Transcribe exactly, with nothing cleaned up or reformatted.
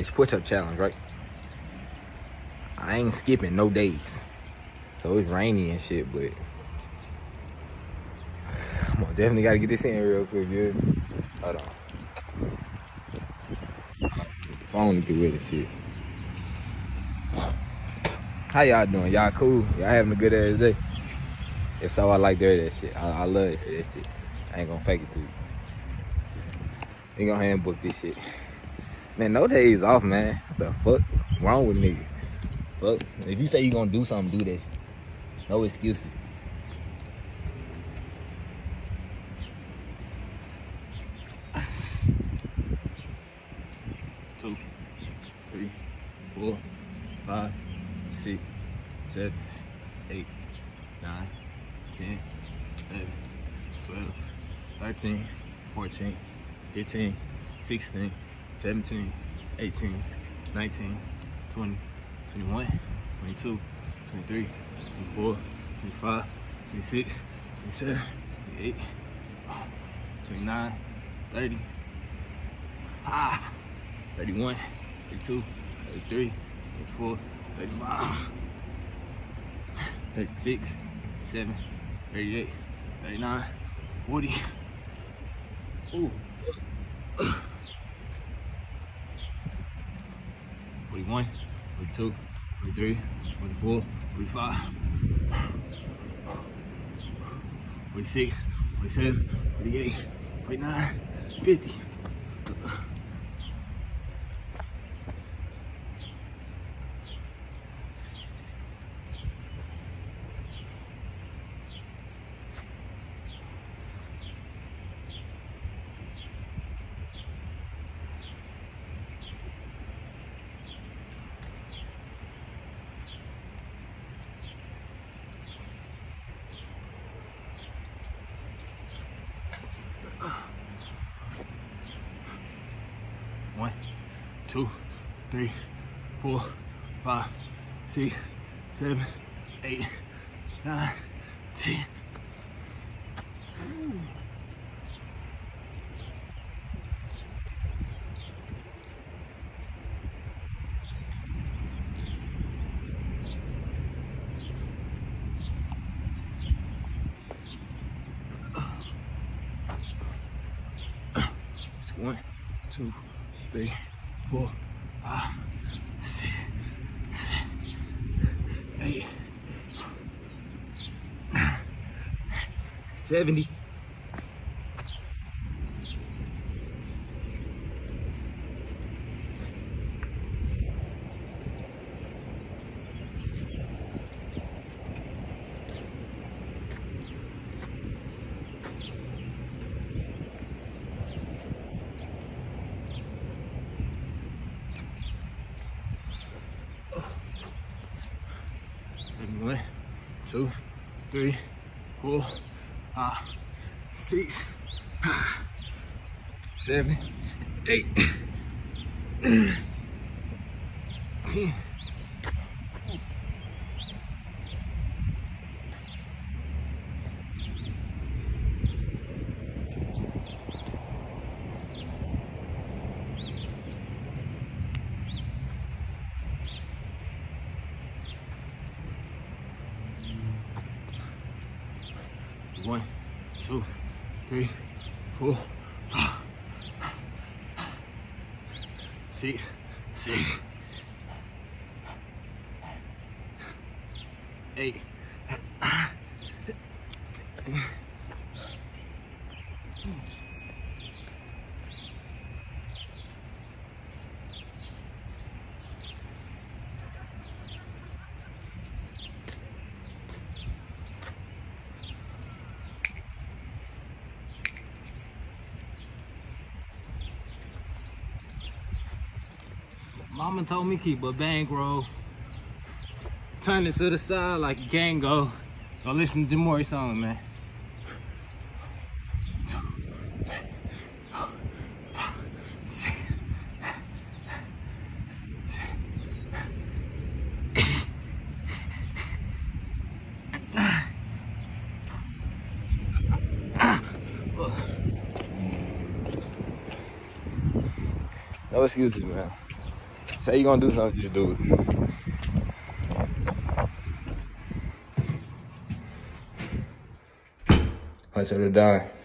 It's push-up challenge, right? I ain't skipping no days. So it's rainy and shit, but I'm definitely gotta get this in real quick, dude. Hold on. Get the phone to get with this shit. How y'all doing? Y'all cool? Y'all having a good ass day? If so, I like to hear that shit. I, I love to hear that shit. I ain't gonna fake it to you. We gonna hand book this shit. Man, no days off, man. What the fuck wrong with niggas? Fuck. If you say you gonna do something, do that shit. No excuses. Two, three, four, five, six, seven, eight, nine, ten, eleven, twelve, thirteen, fourteen, fifteen, sixteen, seventeen, eighteen, nineteen, twenty, twenty-one, twenty-two, twenty-three, twenty-four, twenty-five, twenty-six, twenty-seven, twenty-eight, twenty-nine, thirty, ah, thirty-one, thirty-two, thirty-three, thirty-four, thirty-five, thirty-six, thirty-seven, thirty-eight, thirty-nine, forty. Ooh. forty-one, forty-two, forty-three, forty-four, forty-five, forty-six, forty-seven, forty-eight, forty-nine, fifty. One, two, three, four, five, six, seven, eight, nine, ten. Ooh. One, two, three, four, five, six, seven, eight, seventy. One, two, three, four, five, six, seven, eight, ten. One, two, three, four, five, six, seven, eight, ten. Mama told me keep a bankroll. Turn it to the side like a Kango. Go listen to Jamori's song, man. Two, three, four, five, six, seven, eight, nine. No excuses, man. Say you gonna do something, just do it. Hunch of the dime.